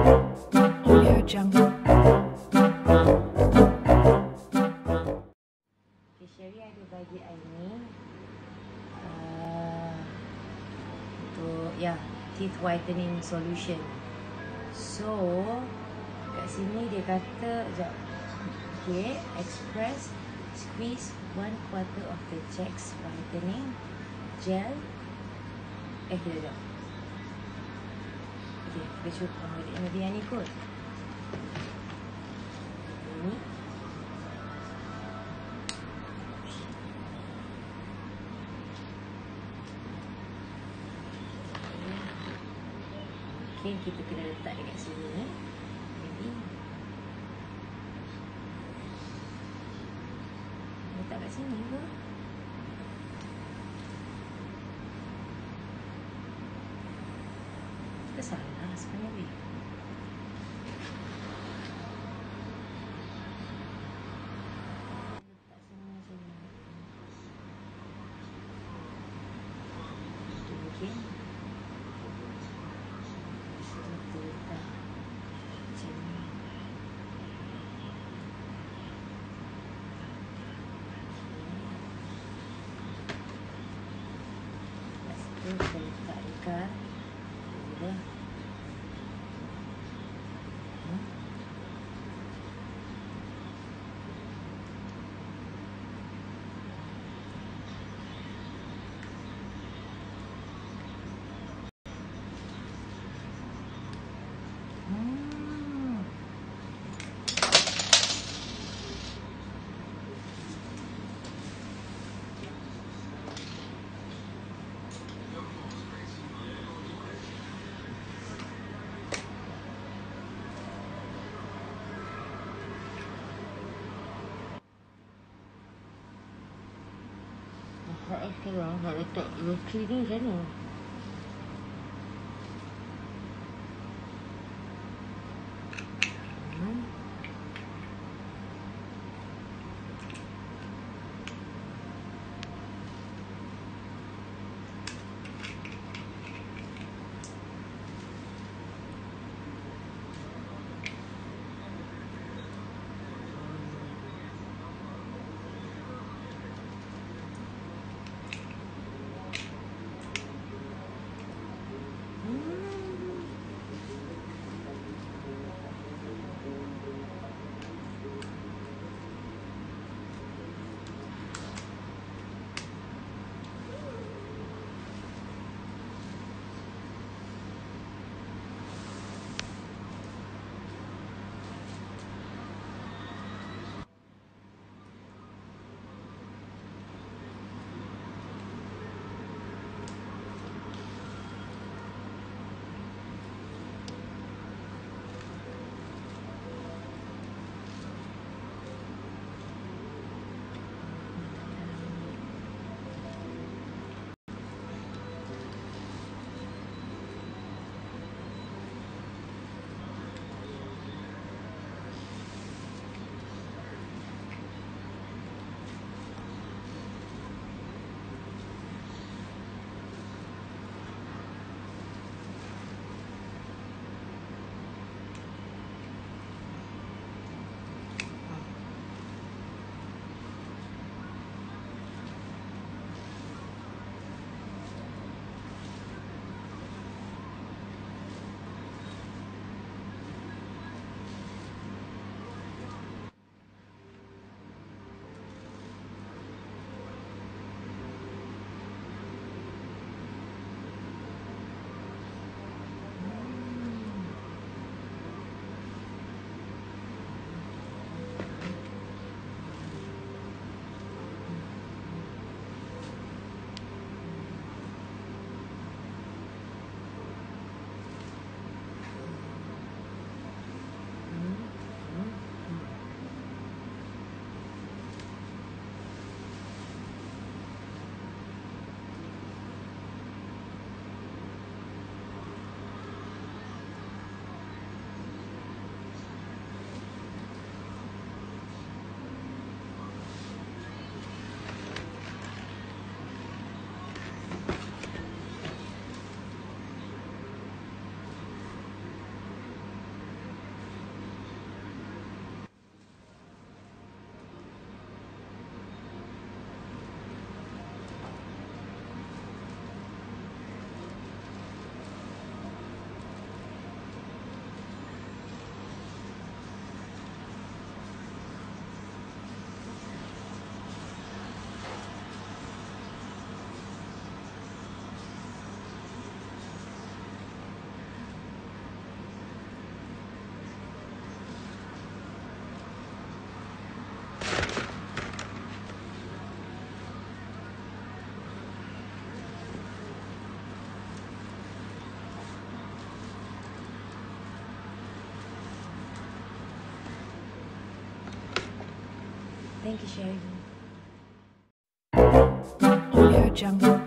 Audio Jungle. Okay, Sherry ada bagi I ni untuk teeth whitening solution. So kat sini dia kata okay, express squeeze 1/4 of the Jack's whitening gel. Kejap. Okay, kita cuba ambil yang ni kot. Ni. Okay, kita kena letak dekat sini ni. Jadi letak kat sini ke? Kita salah sebenarnya. Letak sini macam ni. Itu mungkin. Kita letak macam ni. Lepas tu kita letak dekat ni. Sekarang nak letak roti ni macam mana? Thank you, Sherry. Audio Jungle.